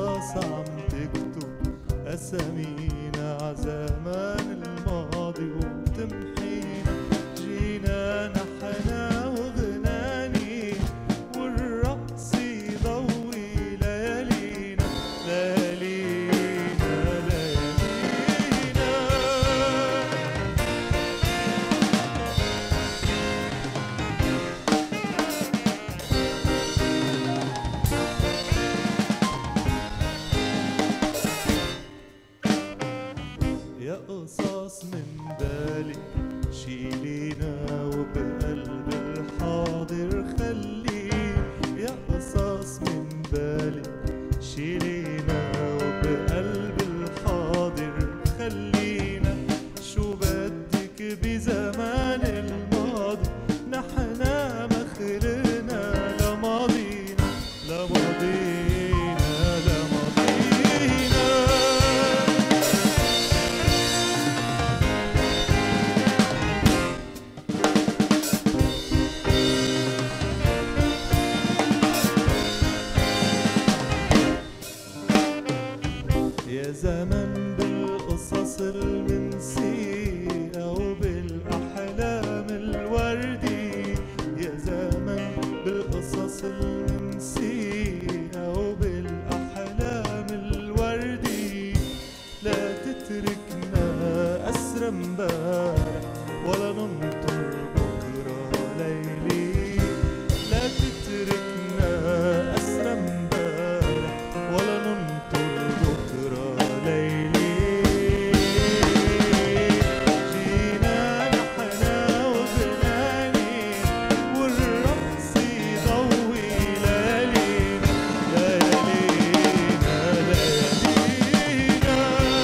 قصص عم تكتب أسامينا عزمان الماضي وتمحينا. جينا نحنا وغناني والرقص يضوي ليالينا ليالينا ليالينا. يا قصص من بالك شيلينا وبقلب الحاضر خلينا. يا قصص من بالك شيلينا وبقلب الحاضر خلينا. شو بدك بزمان الماضي نحنا ما خلقنا لماضينا لماضينا لماضينا. يا زمن بالقصص المنسية وبالأحلام الوردي. يا زمن بالقصص المنسية وبالأحلام الوردي. لا تتركنا أسرى امبارح ولا ننطر بكرة ليلي. لا تتركنا أسرى امبارح ولا ننطر بكرة ليلي. جينا نحنا وغناني والرقص يضوي ليالينا ليالينا ليالينا.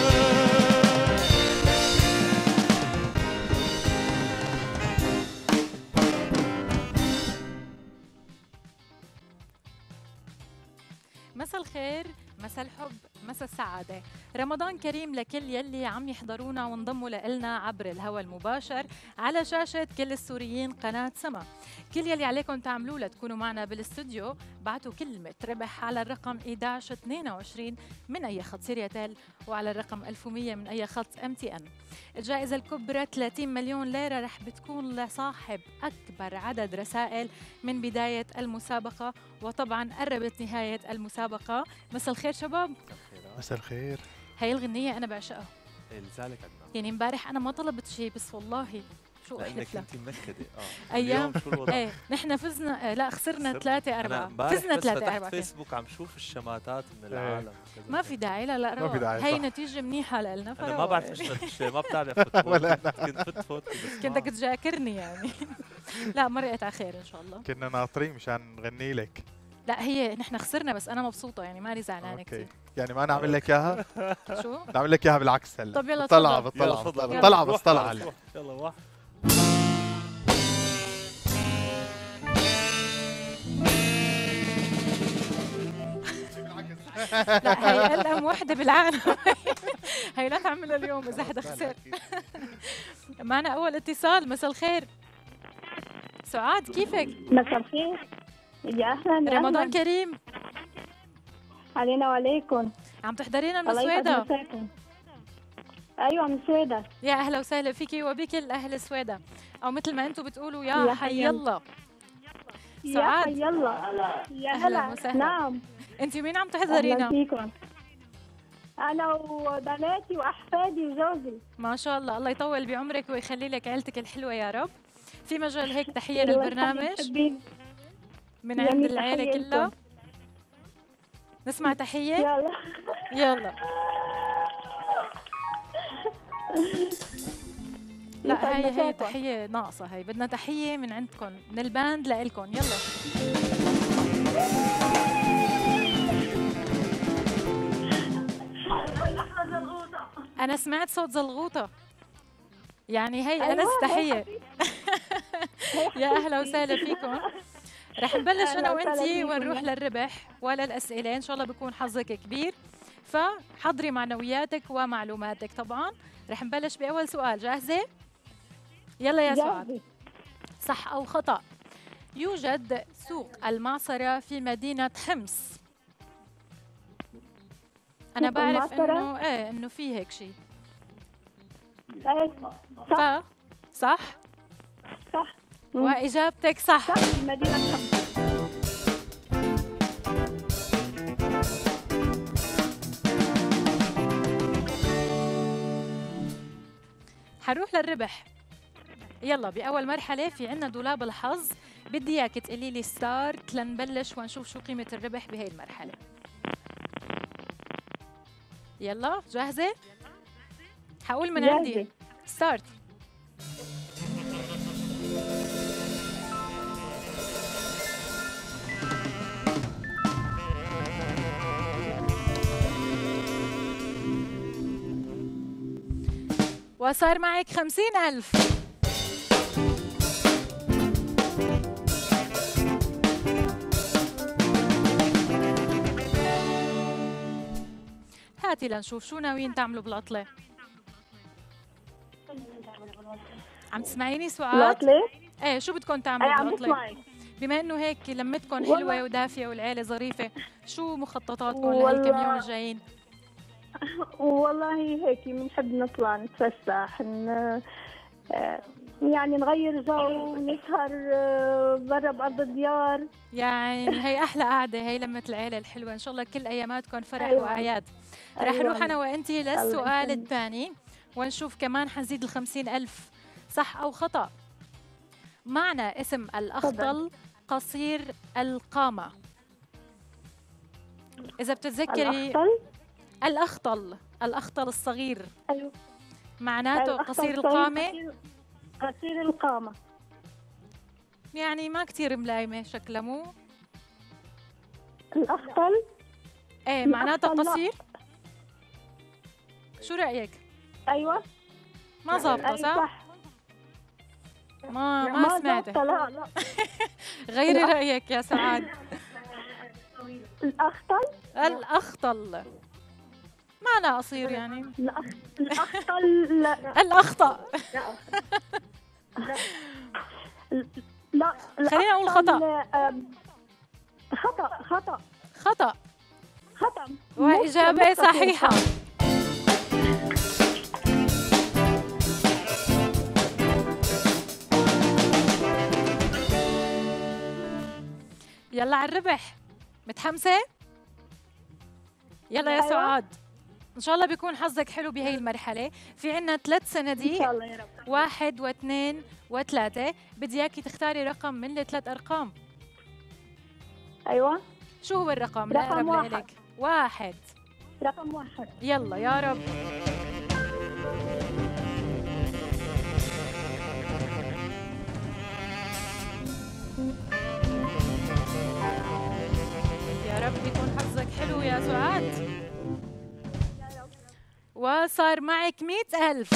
مساء الخير، مساء الحب، مساء السعادة. رمضان كريم لكل يلي عم يحضرونا وانضموا لنا عبر الهواء المباشر على شاشة كل السوريين قناة سما. كل يلي عليكم تعملوه لتكونوا معنا بالاستوديو بعتوا كلمة ربح على الرقم 1122 من أي خط سيرياتيل وعلى الرقم 1100 من أي خط MTN. الجائزة الكبرى 30 مليون ليرة رح بتكون لصاحب أكبر عدد رسائل من بداية المسابقة، وطبعا قربت نهاية المسابقة. مساء الخير شباب. مساء الخير. هاي الغنية أنا بعشقها. لذلك عدنا يعني امبارح أنا ما طلبت شيء بس والله شو لانك أحلف لك. انت منكده أيام اليوم شو الوضع؟ ايه نحن فزنا، لا خسرنا 3-4. فزنا بس فتحت 3-4. فيسبوك عم شوف الشماتات من العالم. ما في داعي، لا لا ما في داعي، هي صح. نتيجة منيحة لنا. انا ما بعرف ايش ما بتعرف فوتبول. ولا كنت فوت بس كنتك تذاكرني يعني. لا مرقت على خير إن شاء الله. كنا ناطرين مشان نغني لك. لا هي نحن خسرنا بس أنا مبسوطة يعني ماني زعلانة اوكي، كثير. يعني ما نعمل لك اياها؟ شو؟ نعمل لك اياها بالعكس هلا. طب يلا طلع تفضل. يلا بطلع تفضل. طلع بس روح طلع خلص، هلا. روح. يلا واحد. لا هي ألم وحدة بالعالم. هي لا تعملها اليوم إذا حدا خسر. معنا أول اتصال. مساء الخير سعاد، كيفك؟ مساء الخير. يا اهلا يا رمضان أهلاً. كريم. علينا وعليكم. عم تحضرينا من الله يسعد السويدة؟ مساكم. ايوه من السويدة. يا أهلا وسهلا فيكي وبكل أهل السويدة، أو مثل ما أنتم بتقولوا يا يا حي حي الله. يا سعاد. حي يلا. يا أهلاً هلا. وسهلاً. نعم. أنت مين عم اهلا تحضرينا؟ فيكم. انا وبناتي واحفادي وجوزي. ما شاء الله، الله يطول بعمرك ويخلي لك عيلتك الحلوة يا رب. في مجال هيك تحية الله للبرنامج يخليك حبيبي. من عند جميل، العيلة تحية كلها. لكم. نسمع تحية. يلا. يلا. لا يسعد هي مساكم. تحية ناقصة، هي بدنا تحية من عندكم من الباند لإلكم. يلا. أنا سمعت صوت زلغوطة، يعني هي أيوة، أنس هي تحية. يا أهلا وسهلا فيكم. رح نبلش أنا أهلا وسهلا وأنتي فيكم. ونروح للربح وللأسئلة، إن شاء الله بيكون حظك كبير، فحضري معنوياتك ومعلوماتك. طبعا رح نبلش بأول سؤال. جاهزة؟ يلا يا سعاد. جاهزة. صح أو خطأ؟ يوجد سوق المعصرة في مدينة حمص. انا بعرف المعطرة؟ انه ايه انه في هيك شيء. ايه صح صح. صح واجابتك صح. صح المدينة الخمسة. حنروح للربح. يلا بأول مرحلة في عنا دولاب الحظ، بدي اياك تقولي لي ستارت لنبلش ونشوف شو قيمة الربح بهي المرحلة. يلا جاهزة؟ حقول من عندي جاهزة. ستارت. وصار معك 50,000. هاتي لنشوف شو ناويين تعملوا بالعطلة. عم تسمعيني سعاد؟ العطلة؟ ايه شو بدكم تعملوا ايه عم بالعطلة؟ بسمعك. بما انه هيك لمتكم والله. حلوة ودافية والعيلة ظريفة، شو مخططاتكم والله. لهالكم يوم الجايين؟ والله هيك بنحب نطلع نتفسح يعني نغير جو نسهر برا بأرض الديار. يعني هي احلى قعدة، هي لمة العيلة الحلوة، ان شاء الله كل اياماتكم فرح أيوة. واعياد. رح أيوة. نروح انا وانتي للسؤال الله الثاني ونشوف كمان حنزيد ال50,000 صح او خطأ. معنى اسم الأخطل قصير القامة. إذا بتتذكري الأخطل. الأخطل الصغير أيوة. معناته الأخطل قصير صغير، القامة. قصير القامة. يعني ما كتير ملايمة شكلها مو؟ الأخطل. ايه معناته الأخطل لا. قصير. شو رأيك؟ أيوة. ما ظابطة أيوة صح؟ صح. ما سمعتك. لا لا. غيري رأيك يا سعاد. الأخطل. الأخطل معنى قصير يعني. الأخطل لا. الأخطأ. لا. خلينا نقول خطأ. خطأ خطأ خطأ. خطأ. وإجابة صحيحة. يلا على الربح، متحمسة؟ يلا يا أيوة. سعاد، إن شاء الله بيكون حظك حلو بهي المرحلة. في عنا 3 إن صناديق، شاء الله يا رب. 1 و2 و3. بدي إياكي تختاري رقم من ال3 أرقام. أيوة. شو هو الرقم رقم الأقرب 1. لإلك؟ 1. رقم 1. يلا يا رب. يا رب يكون حظك حلو يا سعاد. وصار معك 100,000.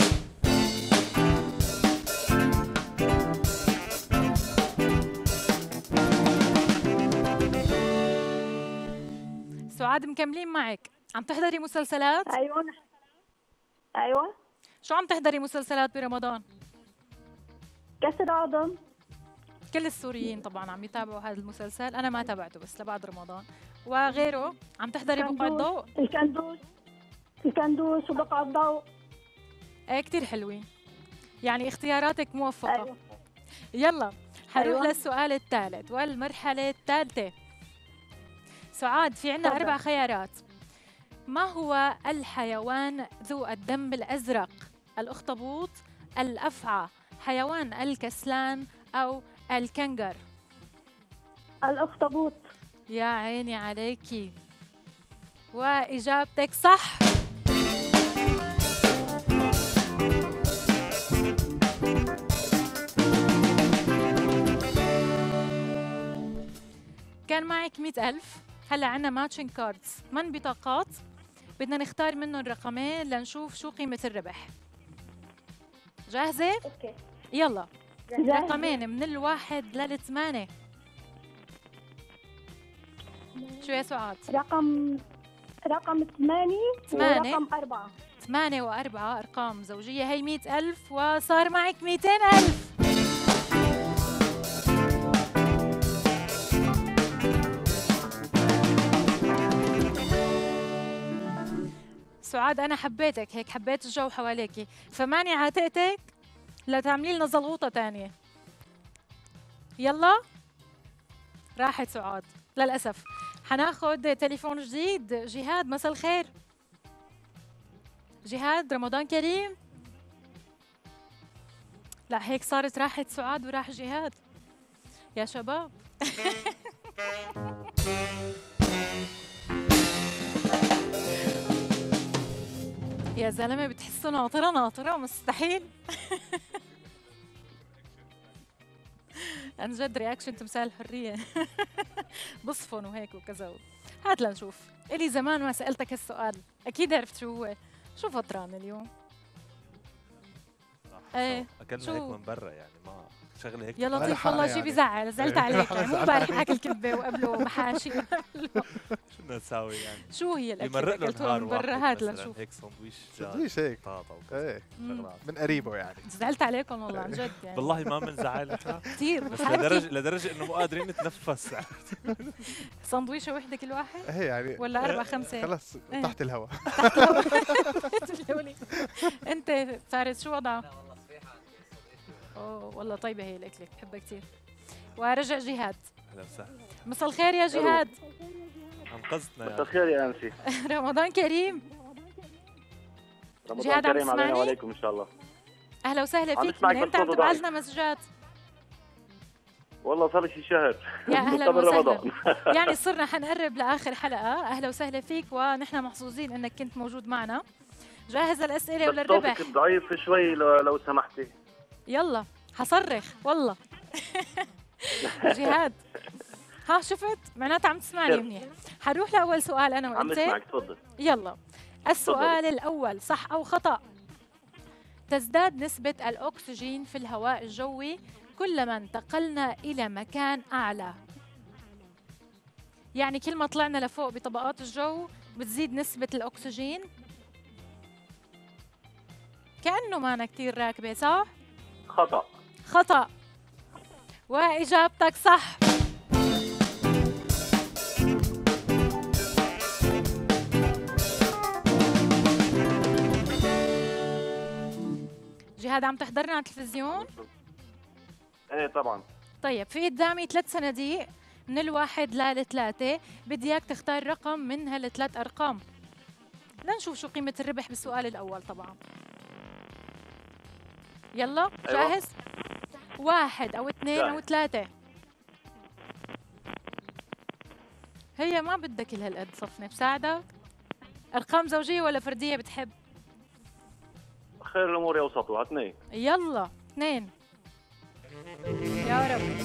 سعاد مكملين معك. عم تحضري مسلسلات؟ أيوة. أيوة. شو عم تحضري مسلسلات برمضان؟ كسر عظم. كل السوريين طبعا عم يتابعوا هذا المسلسل، انا ما تابعته بس لبعد رمضان. وغيره عم تحضري بقعة ضوء؟ الكندوس وبقعة ضوء. ايه كثير حلوين، يعني اختياراتك موفقة. أيوة. يلا حنروح أيوة. للسؤال الثالث والمرحلة الثالثة. سعاد في عنا 4 خيارات. ما هو الحيوان ذو الدم الأزرق؟ الأخطبوط، الأفعى، حيوان الكسلان، أو الكنغر؟ الأخطبوط. يا عيني عليكي، وإجابتك صح. كان معك 100,000. هلا عنا ماتشنج كاردز، 8 بطاقات بدنا نختار منهم رقمين لنشوف شو قيمة الربح. جاهزة؟ أوكي. يلا جاهزة. رقمين من 1 ل8. شو يا سعاد؟ رقم 8 8. ورقم 4. 8 و4 أرقام زوجية، هي 100,000 وصار معك 200,000. سعاد أنا حبيتك هيك، حبيت الجو حواليكي، فماني عاتقتك لتعملي لنا زلغوطة تانية. يلا راحت سعاد للأسف. حناخد تليفون جديد. جهاد مساء الخير. جهاد رمضان كريم. لا هيك صارت راحت سعاد وراح جهاد يا شباب. يا زلمه بتحسوا ناطره ناطره مستحيل. عن جد رياكشن تمثال الحريه. بصفن وهيك وكذا. هات لنشوف. الي زمان ما سالتك هالسؤال، اكيد عرفت شو هو. شو فطران اليوم؟ ايه اكلنا شو؟ هيك من برا يعني ما شغله هيك. يا ولا لطيف حق والله يعني. شي بزعل، زعلت عليك يعني مو امبارح اكل كبه وقبله محاشي. شو بدنا نساوي يعني؟ شو هي الاكل بمرق اللي له اكلتوها نهار من برا؟ واحد هات مثلاً لنشوف. هيك سندويش سندويش هيك. بطاطا وكذا ايه شغلات. من قريبه يعني. زعلت عليكم والله عن جد يعني. والله ما بنزعل احنا كثير بس حكي. لدرجه انه مو قادرين نتنفس. سندويشه وحده كل واحد هي يعني ولا 4 5؟ خلص إيه. تحت الهواء. انت فارس شو وضعه؟ اوه والله طيبه هي الاكله بحبها كثير. ورجع جهاد. اهلا وسهلا. مساء الخير يا جهاد. انقذتنا مساء يعني. الخير يا انسي. رمضان كريم. رمضان جهاد عم كريم علينا تسمعني؟ وعليكم ان شاء الله. اهلا وسهلا عم فيك. بسمعك من امتى عم بالصوت تبعث وضعك. لنا مسجات؟ والله صار لي شي شهر. يا اهلا قبل وسهلا. رمضان. يعني صرنا حنقرب لاخر حلقه. اهلا وسهلا فيك ونحن محظوظين انك كنت موجود معنا. جاهز الاسئله بس وللربح؟ صوتك ضعيف شوي لو سمحتي. يلا حصرخ والله. جهاد ها شفت معناتها عم تسمعني خير. منيح. حنروح لاول سؤال انا عم وانت. اسمعك تفضل. يلا السؤال الاول صح او خطا؟ تزداد نسبة الأكسجين في الهواء الجوي كلما انتقلنا إلى مكان أعلى. يعني كل ما طلعنا لفوق بطبقات الجو بتزيد نسبة الأكسجين. كأنه معنا كتير راكبة صح؟ خطأ. خطأ. وإجابتك صح. جهاد عم تحضرنا على التلفزيون؟ ايه طبعا. طيب في قدامي 3 صناديق من الواحد للثلاثة، بدي اياك تختار رقم من هالثلاث أرقام. لنشوف شو قيمة الربح بالسؤال الأول طبعا. يلا أيوة. جاهز؟ 1 أو 2 أو جاهز. 3. هي ما بدها كل هالقد صفنة، بساعدك؟ أرقام زوجية ولا فردية بتحب؟ خير الامور يوسطها 2. يلا 2. يا رب.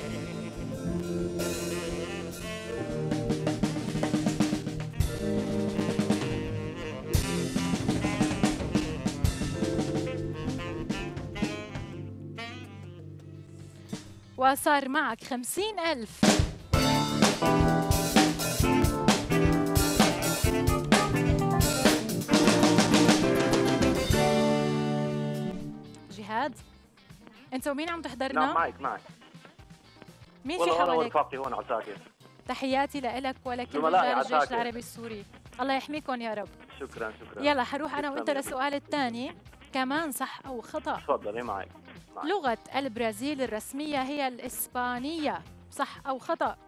وصار معك 50,000. جهاد انت ومين عم تحضرنا؟ نعم معك. مين في والله انا حواليك؟ ورفاقي هون عساكر. تحياتي لك ولكل زملائي رجال الجيش عساكر. العربي السوري. الله يحميكم يا رب. شكرا. يلا حروح انا وانت تسلمي. للسؤال الثاني، كمان صح او خطا؟ تفضلي معك. لغة البرازيل الرسمية هي الإسبانية، صح أو خطأ؟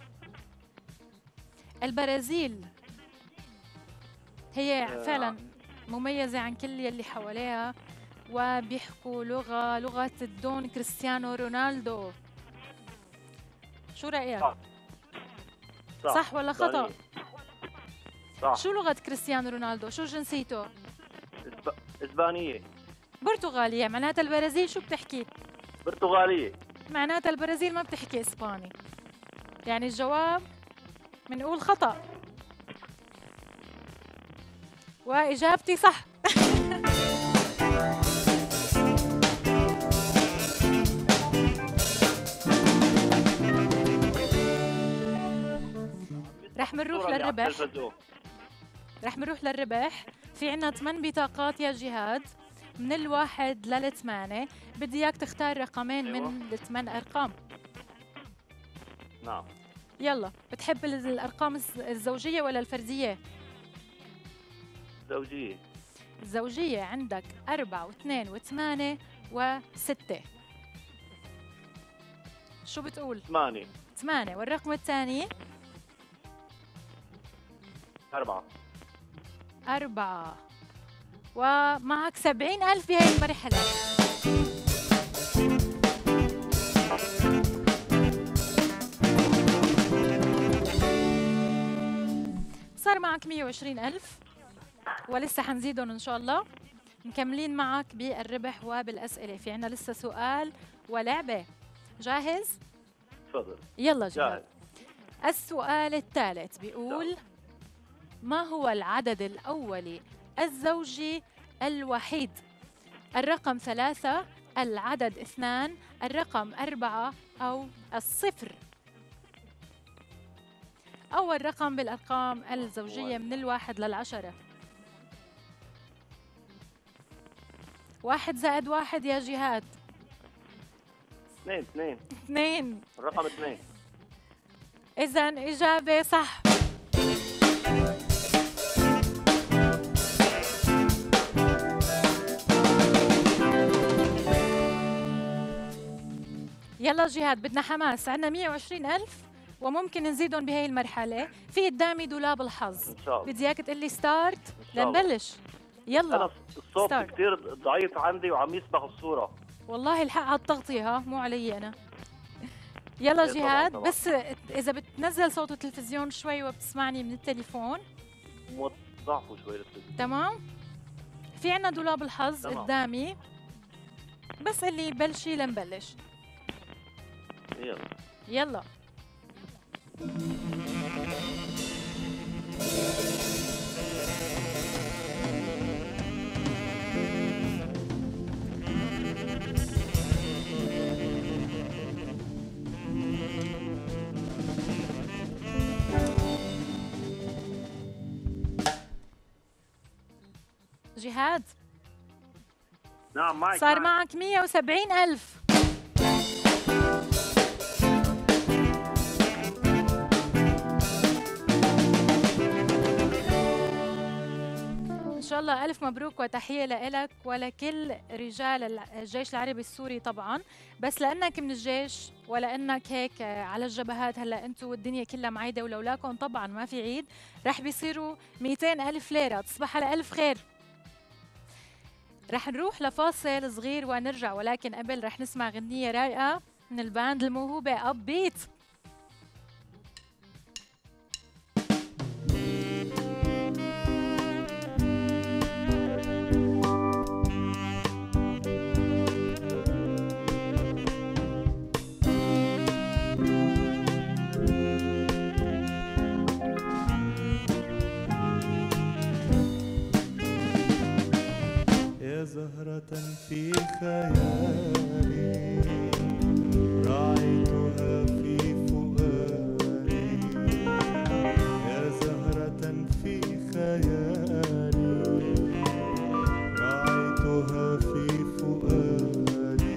البرازيل هي فعلا مميزة عن كل يلي حواليها وبيحكوا لغة الدون كريستيانو رونالدو. شو رأيك؟ صح ولا خطأ؟ صح. شو لغة كريستيانو رونالدو؟ شو جنسيته؟ اسبانية. برتغالية. معناتها البرازيل شو بتحكي؟ برتغالية. معناتها البرازيل ما بتحكي إسباني. يعني الجواب بنقول خطأ. وإجابتي صح. رح منروح للربح. رح نروح للربح. في عنا 8 بطاقات يا جهاد من الواحد لل8. بدي اياك تختار رقمين أيوة. من ال8 ارقام. نعم. يلا بتحب الارقام الزوجيه ولا الفرديه؟ زوجية. الزوجية عندك 4 و2 و8 و6. شو بتقول؟ 8. 8. والرقم الثاني؟ 4. 4. ومعك 70,000 بهي المرحلة. صار معك 120,000 ولسه حنزيدهم إن شاء الله. مكملين معك بالربح وبالأسئلة، في عنا لسه سؤال ولعبة. جاهز؟ تفضل. يلا جاهز. جاهز. السؤال الثالث بيقول: ما هو العدد الأولي الزوجي الوحيد؟ الرقم 3، العدد 2، الرقم 4 أو الصفر؟ أول رقم بالأرقام الزوجية من 1 لل10. 1 زائد 1 يا جهاد. 2. 2. الرقم 2. إذن إجابة صح. يلا جهاد، بدنا حماس. عندنا 120,000 وممكن نزيدهم بهي المرحلة. في قدامي دولاب الحظ. إن شاء الله. بدي إياك تقول لي ستارت إن شاء الله. لنبلش. يلا. أنا الصوت ستارت. كثير ضعيف عندي وعم يسبق الصورة. والله الحق على التغطية، ها، مو علي أنا. يلا إيه جهاد، طبعاً. بس إذا بتنزل صوت التلفزيون شوي وبتسمعني من التليفون. ضعفوا شوي للتلفزيون. تمام. في عنا دولاب الحظ تمام. قدامي، بس اللي بلشي لنبلش. يلا. يلا. جهاد، نعم معك. صار معك 170,000. إن شاء الله ألف مبروك وتحية لإلك ولكل رجال الجيش العربي السوري طبعاً. بس لأنك من الجيش ولأنك هيك على الجبهات، هلأ أنتوا والدنيا كلها معيدة ولولاكم طبعاً ما في عيد، رح بيصيروا 200,000 ليرة. تصبح على ألف خير. رح نروح لفاصل صغير ونرجع، ولكن قبل رح نسمع غنية رايقة من الباند الموهوبة أب بيت. يا زهرة في خيالي رأيتها في فؤادي، يا زهرة في خيالي رأيتها في فؤادي،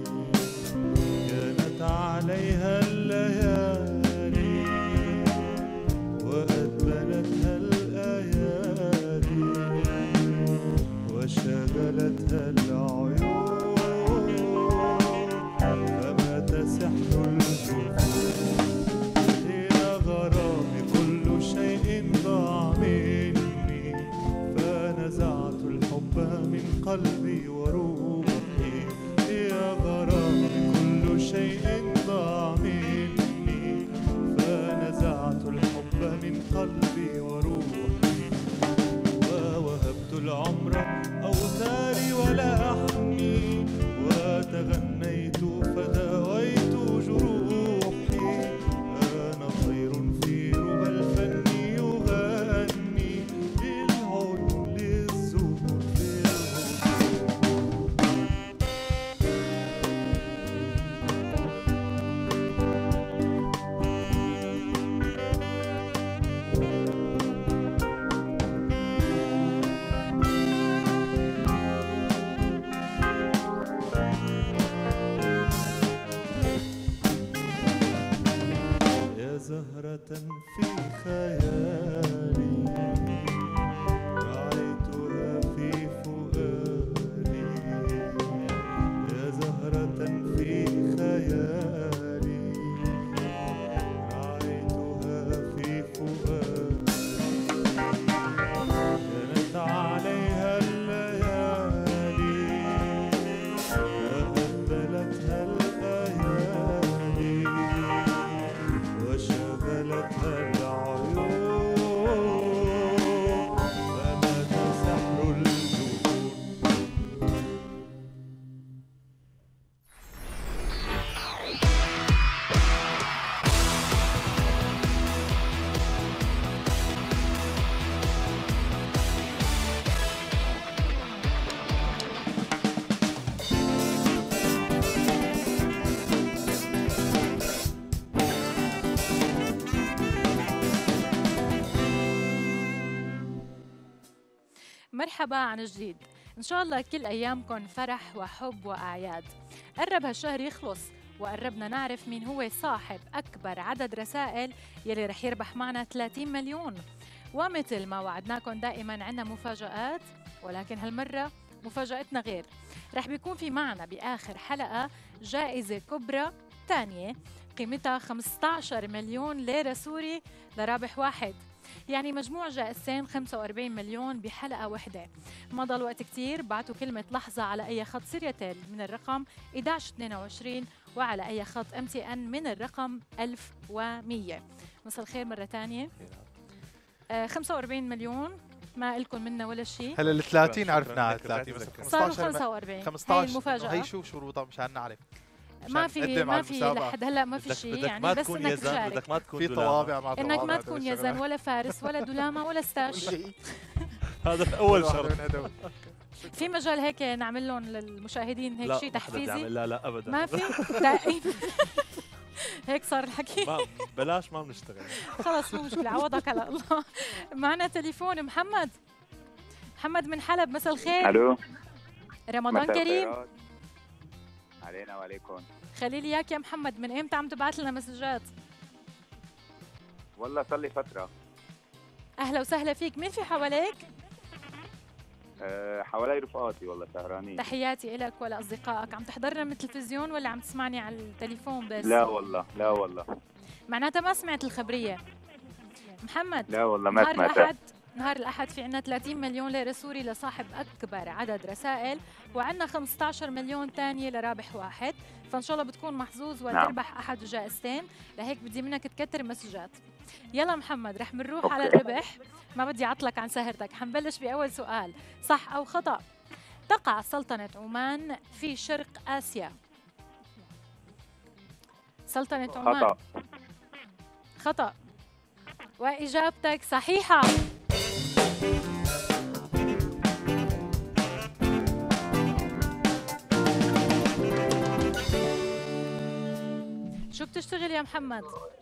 كانت عليها الليالي وأدبلتها الأيادي وشغلتها العيون، فمات سحر الجفون. إلى غرامي كل شيء ضاع مني، فنزعت الحب من قلبي وروحي. يا غرامي كل شيء ضاع مني، فنزعت الحب من قلبي وروحي. ووهبت العمر أوتاري ولحني، وتغنيت فداويت جروحي. أنا طير في ربى الفن يغني، للعيون للزهور في الغصون. مرحبا عن جديد. إن شاء الله كل أيامكم فرح وحب وأعياد. قرب هالشهر يخلص وقربنا نعرف مين هو صاحب أكبر عدد رسائل يلي رح يربح معنا 30 مليون. ومثل ما وعدناكم دائما عنا مفاجآت، ولكن هالمرة مفاجأتنا غير. رح بيكون في معنا بآخر حلقة جائزة كبرى تانية قيمتها 15 مليون ليرة سوري لرابح واحد، يعني مجموع جائزتين 45 مليون بحلقة واحدة. ما ضل وقت كتير، بعتوا كلمة لحظة على أي خط سيرياتيل من الرقم 1122 وعلى أي خط MTN من الرقم 1100. مساء الخير مرة تانية. 45 مليون ما إلكم منا ولا شيء. هلا ال 30 عرفناها، 30 بس صاروا 45. 15 هي المفاجأة. هي شو شروطها مشان نعرف؟ ما في لحد هلا ما في شيء، يعني بس انك تشارك. بدك ما تكون في طوابع مع انك ما تكون يزن ولا فارس ولا دلامه ولا ستاش. هذا اول شرط. في مجال هيك نعمل لهم للمشاهدين هيك شيء تحفيزي؟ لا ابدا ما في دائما. هيك صار الحكي. بلاش ما بنشتغل. خلص مو مشكله، عوضك على الله. معنا تليفون محمد من حلب. مساء الخير. الو، رمضان كريم علينا وعليكم. خليلي اياك يا محمد. من امتى عم تبعث لنا مسجات؟ والله صار لي فترة. اهلا وسهلا فيك. مين في حواليك؟ حوالي رفقاتي والله سهرانين. تحياتي لك ولأصدقائك. عم تحضرنا من التلفزيون ولا عم تسمعني على التليفون بس؟ لا والله معناتها ما سمعت الخبرية. محمد، لا والله ما سمعتها. نهار الأحد في عنا 30 مليون ليرة سوري لصاحب أكبر عدد رسائل، وعنا 15 مليون تانية لرابح واحد، فإن شاء الله بتكون محظوظ وتربح أحد جائزتين، لهيك بدي منك تكتر مسجات. يلا محمد، رح منروح على الربح، ما بدي أعطلك عن سهرتك. حنبلش بأول سؤال، صح أو خطأ؟ تقع سلطنة عمان في شرق آسيا. سلطنة عمان خطأ، وإجابتك صحيحة. شو بتشتغل يا محمد؟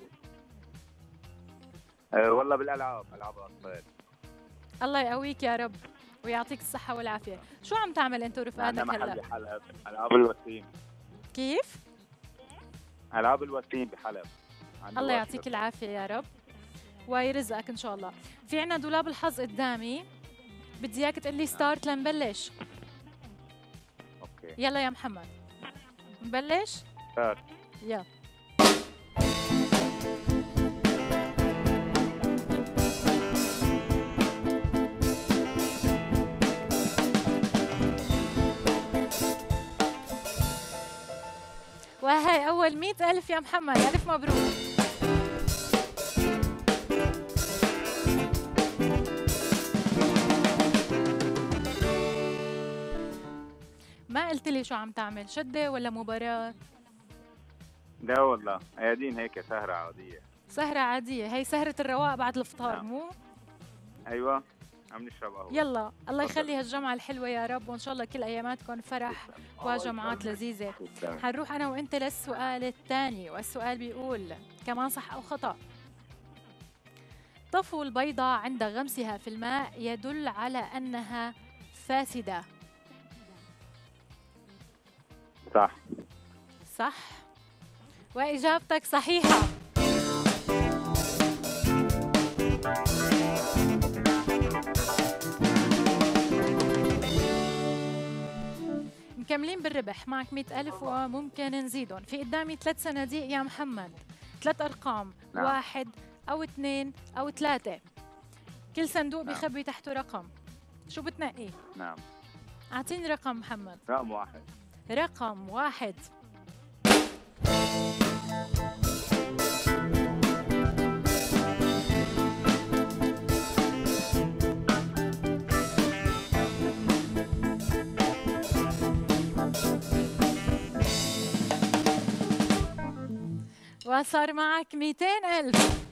والله بالألعاب، ألعاب أطفال. الله يقويك يا رب ويعطيك الصحة والعافية. شو عم تعمل أنت ورفقاتك هلا؟ بحلب، ألعاب الوسيم. كيف؟ ألعاب الوسيم بحلب. الله يعطيك العافية يا رب ويرزقك إن شاء الله. في عنا دولاب الحظ قدامي، بدي إياك تقول لي ستارت لنبلش. أوكي. يلا يا محمد نبلش؟ ستارت. يلا. وهي أول 100,000 يا محمد، ألف مبروك. ما قلت لي شو عم تعمل، شدة ولا مباراة؟ لا والله قاعدين هيك سهرة عادية. سهرة عادية، هي سهرة الرواق بعد الفطار. نعم. مو؟ أيوة عم نشرب قهوة. يلا الله يخلي هالجمعة الحلوة يا رب، وإن شاء الله كل أياماتكم فرح وجمعات لذيذة. حنروح أنا وإنت للسؤال الثاني، والسؤال بيقول كمان صح أو خطأ؟ طفو البيضة عند غمسها في الماء يدل على أنها فاسدة. صح. صح، وإجابتك صحيحة. مكملين بالربح، معك 100,000 وممكن نزيدهم. في قدامي 3 صناديق يا محمد، 3 أرقام. نعم. 1 أو 2 أو 3. كل صندوق بيخبي تحته رقم. شو بتنقي؟ نعم. أعطيني رقم محمد. رقم 1. رقم 1. وصار معك 200,000.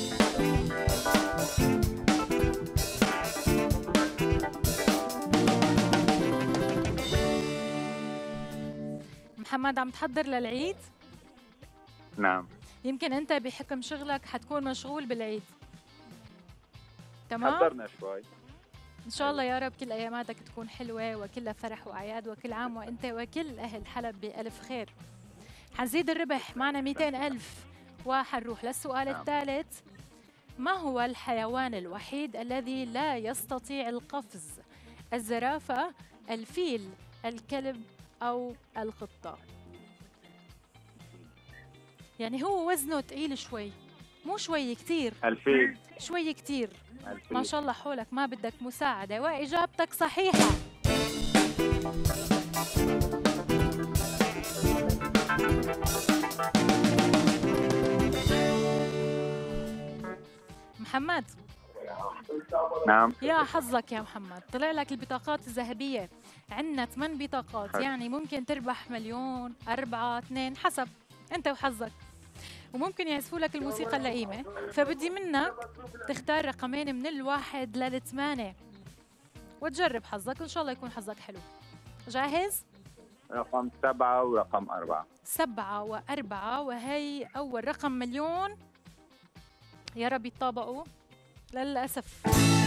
محمد، عم تحضر للعيد؟ نعم. يمكن أنت بحكم شغلك حتكون مشغول بالعيد. تمام؟ حضرنا شوي. إن شاء الله يا رب كل أياماتك تكون حلوة وكلها فرح وأعياد، وكل عام وأنت وكل أهل حلب بألف خير. حنزيد الربح معنا 200,000 وحنروح للسؤال الثالث. ما هو الحيوان الوحيد الذي لا يستطيع القفز؟ الزرافة، الفيل، الكلب أو القطة؟ يعني هو وزنه تقيل شوي، مو شوي كتير، الفيل. شوي كتير. الفيل. ما شاء الله حولك، ما بدك مساعدة، وإجابتك صحيحة. محمد. نعم. يا حظك يا محمد، طلع لك البطاقات الذهبية. عندنا 8 بطاقات، يعني ممكن تربح مليون، 4، 2 حسب أنت وحظك. وممكن يعزفوا لك الموسيقى اللئيمة، فبدي منك تختار رقمين من 1 ل8 وتجرب حظك، وإن شاء الله يكون حظك حلو. جاهز؟ رقم 7 ورقم 4. 7 و4، وهي أول رقم مليون. يا رب يتطابقوا. للأسف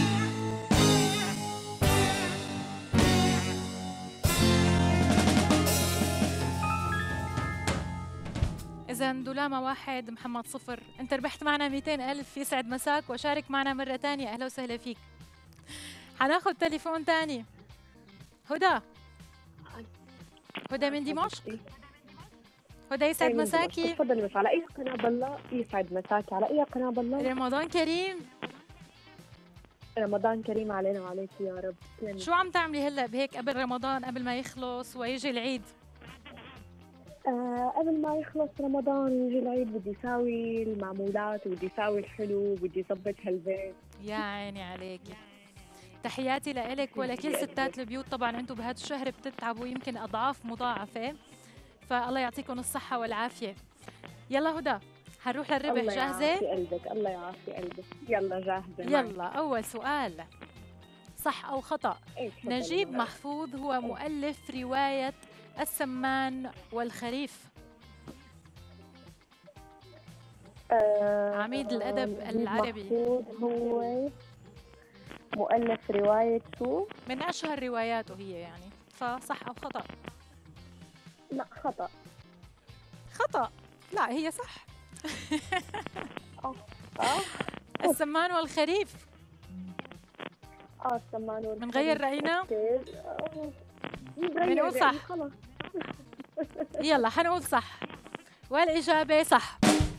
إذا دولامة 1 محمد 0. أنت ربحت معنا 200,000. يسعد مساك وشارك معنا مرة تانية. أهلا وسهلا فيك. حناخد تليفون تاني. هدى. هدى من دمشق. هدى يسعد مساكي. تفضلي. بس على أي قناة بالله؟ يسعد مساكي. على أي قناة بالله؟ رمضان كريم. رمضان كريم علينا وعليك يا رب. شو عم تعملي هلا بهيك قبل رمضان، قبل ما يخلص ويجي العيد؟ قبل ما يخلص رمضان ويجي العيد بدي اساوي المعمولات وبدي اساوي الحلو وبدي اظبط هالبيت. يا عيني عليكي. تحياتي لإلك ولكل ستات البيوت. طبعا انتم بهذا الشهر بتتعبوا يمكن اضعاف مضاعفه، فالله يعطيكم الصحه والعافيه. يلا هدى حنروح للربح. جاهزه؟ الله يعافي قلبك. الله يعافي قلبك. يلا جاهزه. يلا اول سؤال، صح او خطا؟ نجيب محفوظ هو مؤلف روايه السمان والخريف. عميد الأدب العربي. هو مؤلف رواية شو؟ من أشهر رواياته هي يعني، فصح أو خطأ؟ لا خطأ. خطأ؟ لا هي صح. السمان والخريف. السمان والخريف. منغير رأينا؟ بنقول صح. يلا حنقول صح، والإجابة صح.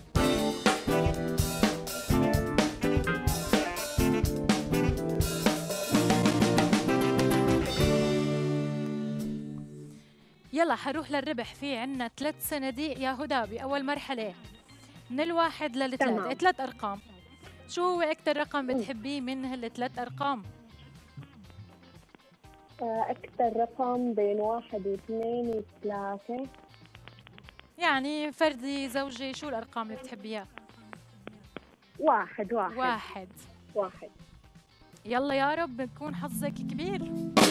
يلا حروح للربح. في عنا 3 صناديق يا هدى بأول مرحلة، من 1 ل3. 3 أرقام. شو هو أكثر رقم بتحبيه من هال3 أرقام؟ أكثر رقم بين 1 و2 و3. يعني فردي، زوجي، شو الأرقام اللي بتحبيها؟ 1. 1. يلا يا رب بكون حظك كبير.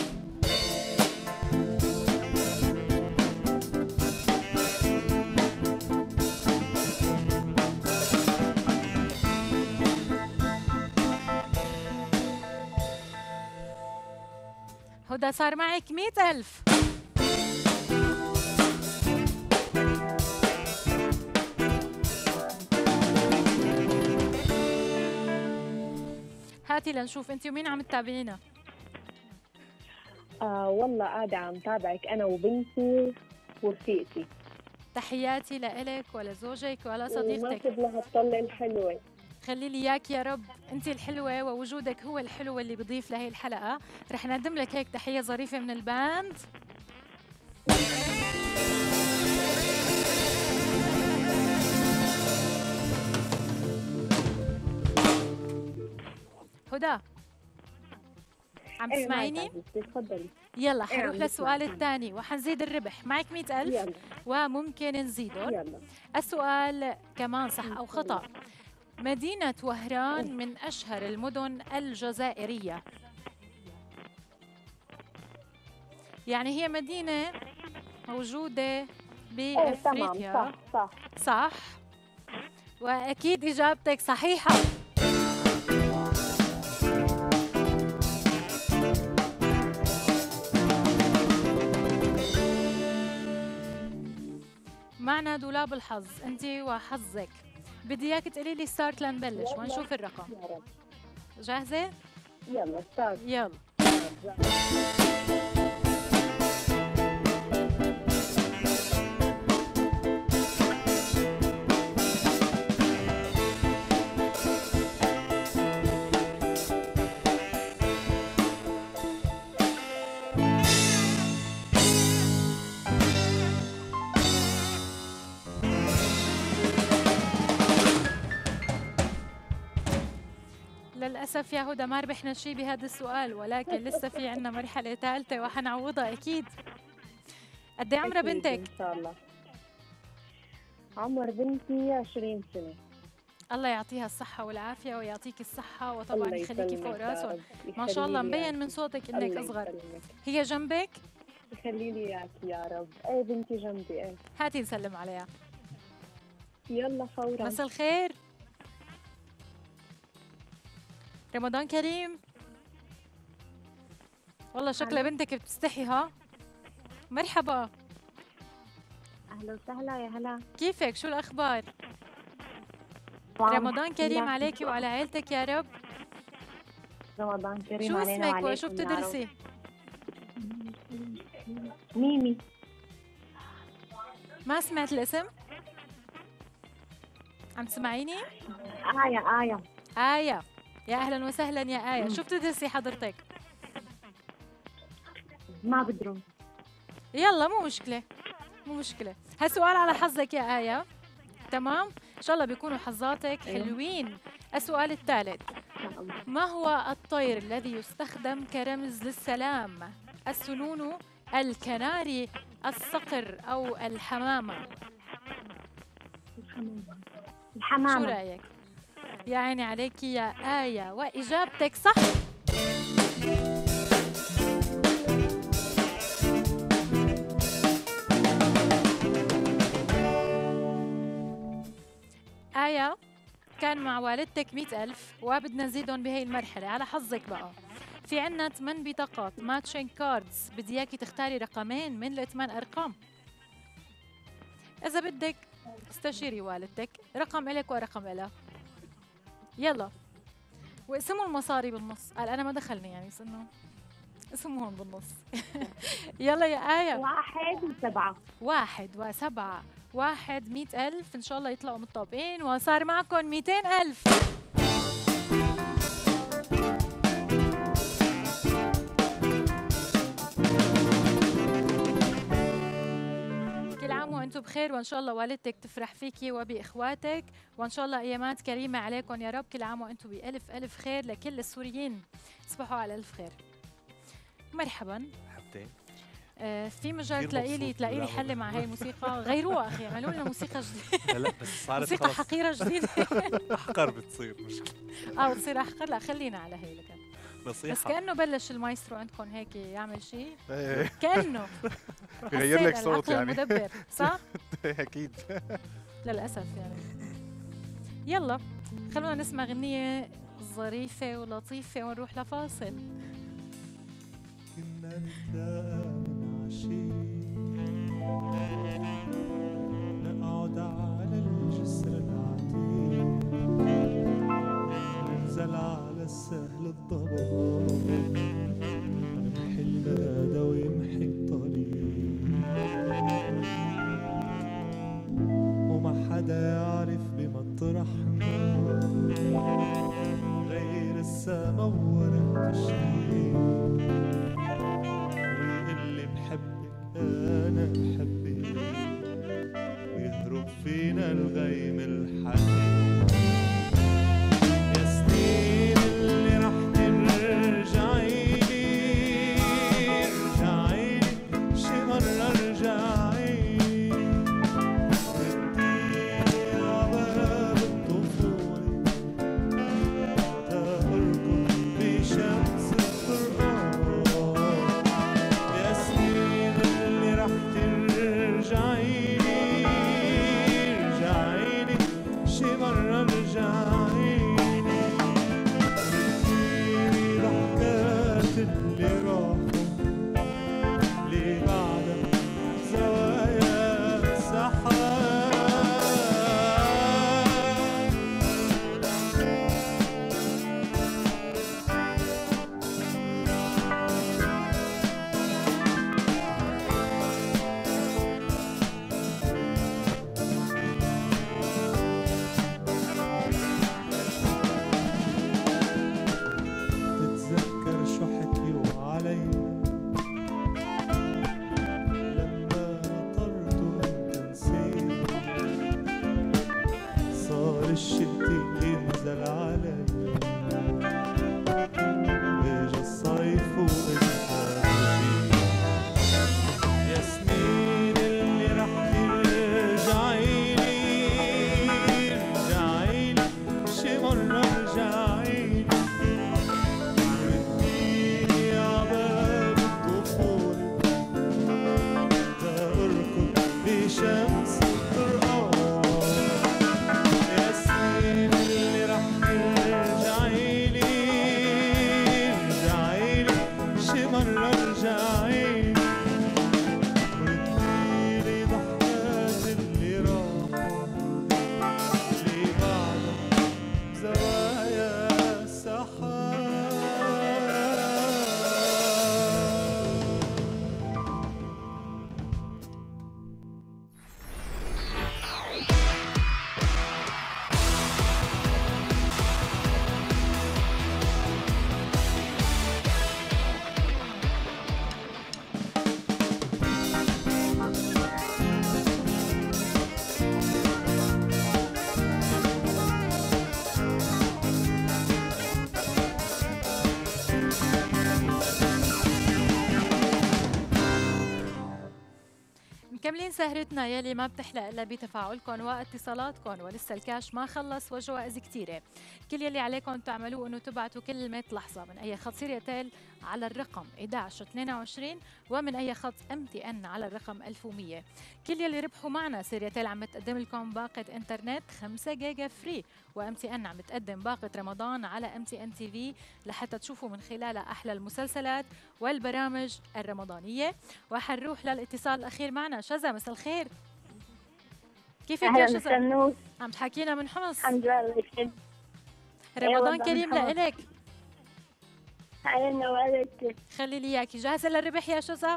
هدى صار معك 100,000. هاتي لنشوف انت ومين عم تتابعينا. والله قاعدة عم تابعك أنا وبنتي ورفيقتي. تحياتي لإلك ولزوجك ولصديقتك. وما لها الطلة الحلوة. خلي لي اياك يا رب، انت الحلوه ووجودك هو الحلو اللي بضيف لهي الحلقه. رح نقدم لك هيك تحيه ظريفه من الباند. هدى عم تسمعيني؟ تفضلي. يلا حنروح للسؤال الثاني وحنزيد الربح. معك 100,000 وممكن نزيدهم. السؤال كمان صح أو خطأ. مدينة وهران من أشهر المدن الجزائرية. يعني هي مدينة موجودة بأفريقيا. صح. وأكيد إجابتك صحيحة. معنا دولاب الحظ، انت وحظك. بدي اياك تقولي لي ستارت لنبلش ونشوف الرقم. يا رب. جاهزه؟ يلا ستارت. يلا. للأسف يا هدى ما ربحنا شيء بهذا السؤال، ولكن لسه في عنا مرحلة ثالثة وحنعوضها أكيد. قد إيه عمر بنتك؟ إن شاء الله. عمر بنتي 20 سنة. الله يعطيها الصحة والعافية ويعطيك الصحة، وطبعا الله يخليكي يسلمك فوق يا راسهم. رب. ما شاء الله يخليلي مبين من صوتك إنك الله أصغر. يسلمك. هي جنبك؟ يخلي لي اياك يا رب. ايه بنتي جنبي. ايه هاتي نسلم عليها. يلا فورا. مساء الخير. رمضان كريم. والله شكلها بنتك بتستحي. ها مرحبا. اهلا وسهلا. يا هلا. كيفك؟ شو الأخبار؟ رمضان كريم عليكي وعلى عيلتك يا رب. رمضان كريم شو علينا اسمك وعليكم وشو بتدرسي؟ ميمي. ما سمعت الاسم؟ عم تسمعيني؟ آية. آية. يا أهلا وسهلا يا آية. شو بتدرسي حضرتك؟ ما بدرم. يلا مو مشكلة، مو مشكلة. هالسؤال على حظك يا آية. تمام؟ إن شاء الله بيكونوا حظاتك حلوين. السؤال الثالث: ما هو الطير الذي يستخدم كرمز للسلام؟ السنون، الكناري، الصقر أو الحمامة؟ الحمامة. شو رأيك؟ يا عيني عليكي يا آية، وإجابتك صح. آية، كان مع والدتك 100,000 وبدنا نزيدهم بهي المرحلة. على حظك بقى. في عنا 8 بطاقات ماتشينج كاردز، بدي اياكي تختاري رقمين من ال8 أرقام. إذا بدك استشيري والدتك، رقم إلك ورقم إلها. يلا. واسموا المصاري بالنص. قال أنا ما دخلني يعني، بس إنه اسمهم بالنص. يلا يا آية. 1 و7. 1 و7. 100,000 إن شاء الله يطلعوا متطابقين، وصار معكم 200,000. كل عام وانتم بخير، وان شاء الله والدتك تفرح فيكي وباخواتك، وان شاء الله ايامات كريمه عليكم يا رب. كل عام وانتم بالف الف خير. لكل السوريين تصبحوا على الف خير. مرحبا. حبتين. في مجال تلاقي لي حل مع هاي الموسيقى. غيروها اخي، اعملوا لنا موسيقى جديده. لا بس صارت موسيقى حقيره جديده. احقر بتصير مشكله. بتصير احقر. لا خلينا على هي لكن. نصيحه. بس كانه بلش المايسترو عندكم هيك يعمل شيء. إيه. كانه بغير لك صوت يعني. المدبر صح؟ اكيد. للاسف يعني. يلا خلونا نسمع غنية ظريفة ولطيفة ونروح لفاصل. كنا نتلاقى من عشية، نقعد على الجسر العتيق، ننزل على السهل الضباب، رمح المدى ويمحي الطريق، وما حدا يعرف بمطرحنا غير السما وورد الشيء، ويقلي بحبك أنا بحبك، ويهرب فينا الغيم الحنين. يا سنين اللي رح ترجعي لي شي مرة ارجع عيد وتقولي ضحكات اللي راحوا اللي بعدها بزوايا السحاب. مكملين سهرتنا يلي ما بتحلى الا بتفاعلكم واتصالاتكم، ولسه الكاش ما خلص وجوائز كثيره. كل يلي عليكم تعملوه انه تبعتوا كلمه لحظه من اي خط سيرياتيل على الرقم 1122 ومن اي خط MTN على الرقم 1100. كل يلي ربحوا معنا سيرياتيل عم تقدم لكم باقه انترنت 5 جيجا فري، وMTN عم تقدم باقه رمضان على MTN TV لحتى تشوفوا من خلالها احلى المسلسلات والبرامج الرمضانيه. وحنروح للاتصال الاخير معنا. شذا مساء الخير، كيفك يا شذا؟ عم تحكينا من حمص. الحمد لله. رمضان كريم لإلك. علينا وعليك. خلي لي اياكي. جاهزه للربح يا شذا؟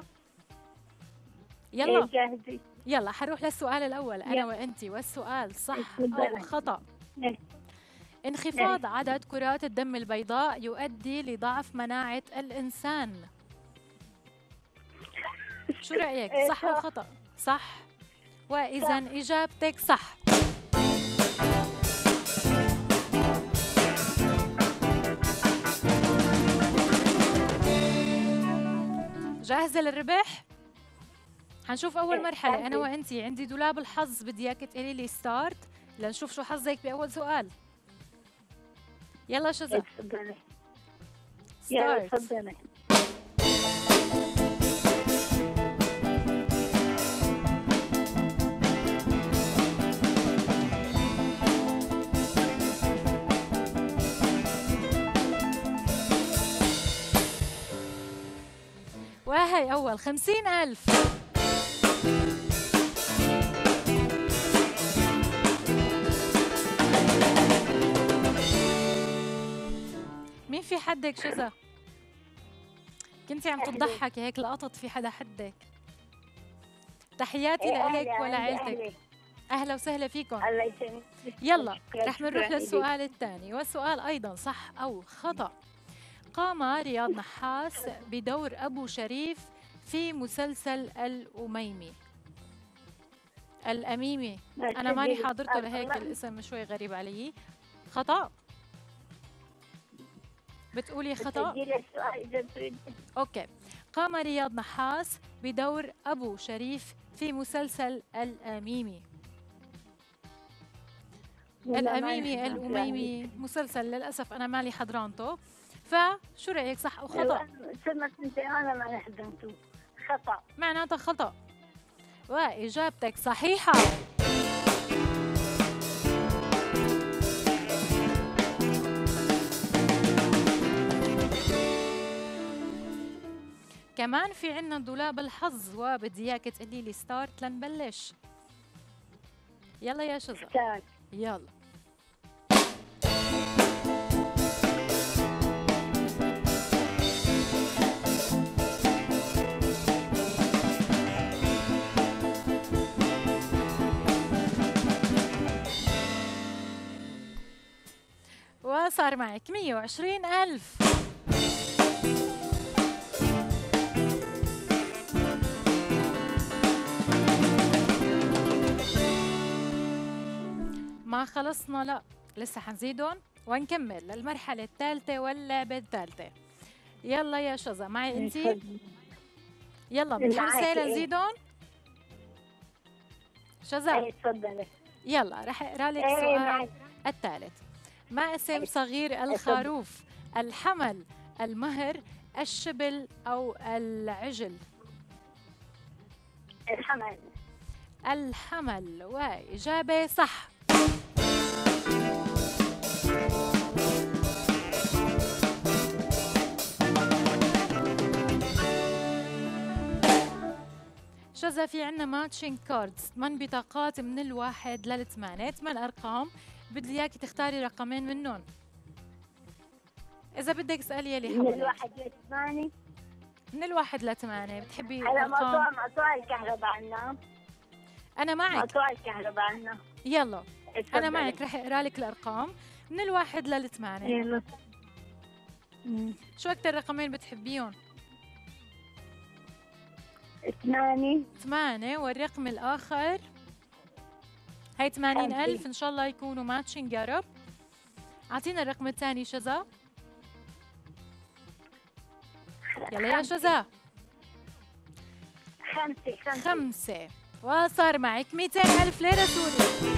يلا جاهزة. يلا حنروح للسؤال الاول انا وانتي، والسؤال صح او خطا. انخفاض عدد كرات الدم البيضاء يؤدي لضعف مناعه الانسان. شو رايك؟ صح او خطا؟ صح. واذا اجابتك صح. جاهزة للربح؟ حنشوف أول مرحلة أنا وأنتي. عندي دولاب الحظ، بدي إياك تقولي لي ستارت لنشوف شو حظك بأول سؤال. يلا شذا. تفضلي. يلا تفضلي. وهي أول 50,000. مين في حدك شذا؟ كنتي عم تضحكي هيك لقطت في حدا حدك. تحياتي لإلك ولعيلتك. أهلا وسهلا فيكم. الله يسلمك. يلا رح نروح للسؤال الثاني، والسؤال أيضا صح أو خطأ. قام رياض نحاس بدور أبو شريف في مسلسل الأميمي. الأميمي أنا ماني حاضرته لهيك الاسم شوي غريب علي. خطأ؟ بتقولي خطأ؟ أوكي. قام رياض نحاس بدور أبو شريف في مسلسل الأميمي. الأميمي الأميمي مسلسل للأسف أنا مالي حضرانته، فشو رأيك صح أو خطأ؟ سمعت انت انا ما حضرته. خطأ. معناتها خطأ. وإجابتك صحيحة. كمان في عنا دولاب الحظ، وبدي اياك تقولي لي ستارت لنبلش. يلا يا شذا. يلا. وصار معك 120,000. ما خلصنا، لا لسه حنزيدهم ونكمل للمرحلة الثالثة واللعبة الثالثة. يلا يا شذا معي انتي. يلا متحمسة لنزيدهم؟ شذا تفضلي. يلا رح اقرا لك السؤال الثالث. ما اسم صغير الخروف؟ الحمل، المهر، الشبل أو العجل؟ الحمل. الحمل، وإجابة صح. شذا في عنا ماتشينج كاردز، 8 بطاقات من الواحد لل8، 8 أرقام بدي إياكي تختاري رقمين منهم. إذا بدك اسألي يلي من حواليك. الواحد لثمانية. من الواحد ل8 بتحبي هلا أرقام؟ مقطوع الكهرباء عنا. أنا معك. مقطوع الكهرباء عنا. يلا أنا اتفضلي. معك، رح أقرأ لك الأرقام من الواحد لل8. يلا. شو أكتر رقمين بتحبيهم؟ 8. 8 والرقم الآخر هي 80,000 إن شاء الله يكونوا ماتشينج يا رب. أعطينا الرقم الثاني شذا. يلا يا شذا. 5 وصار معك 200,000 ليرة سوري.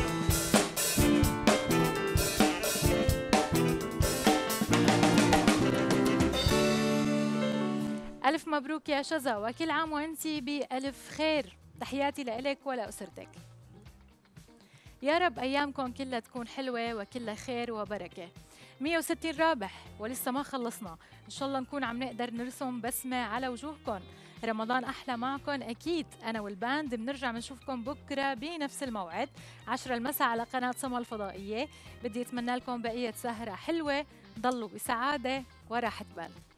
ألف مبروك يا شذا، وكل عام وأنتي بألف خير. تحياتي لإلك ولأسرتك. يا رب أيامكم كلها تكون حلوة وكلها خير وبركة. 160 رابح ولسه ما خلصنا، إن شاء الله نكون عم نقدر نرسم بسمة على وجوهكم. رمضان أحلى معكم أكيد. أنا والباند بنرجع بنشوفكم بكرة بنفس الموعد 10 المساء على قناة سما الفضائية. بدي أتمنى لكم بقية سهرة حلوة، ضلوا بسعادة وراحة بال.